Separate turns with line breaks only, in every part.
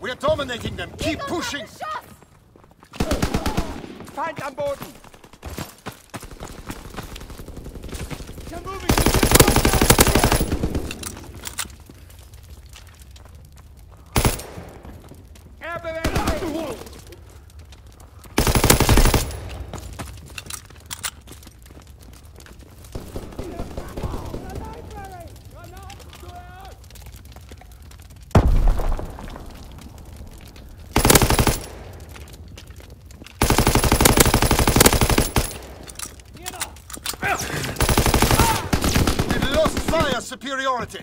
We're dominating them. Keep pushing.
Feind am Boden. They're moving. Airbewegung.
We've lost fire superiority.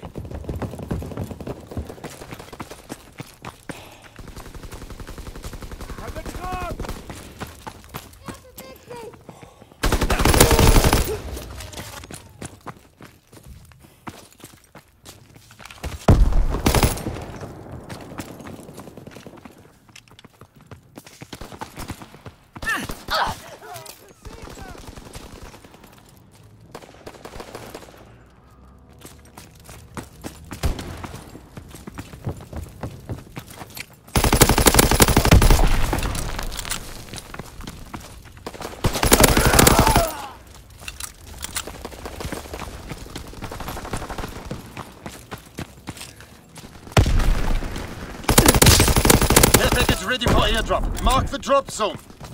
Ready for airdrop. Mark the drop zone.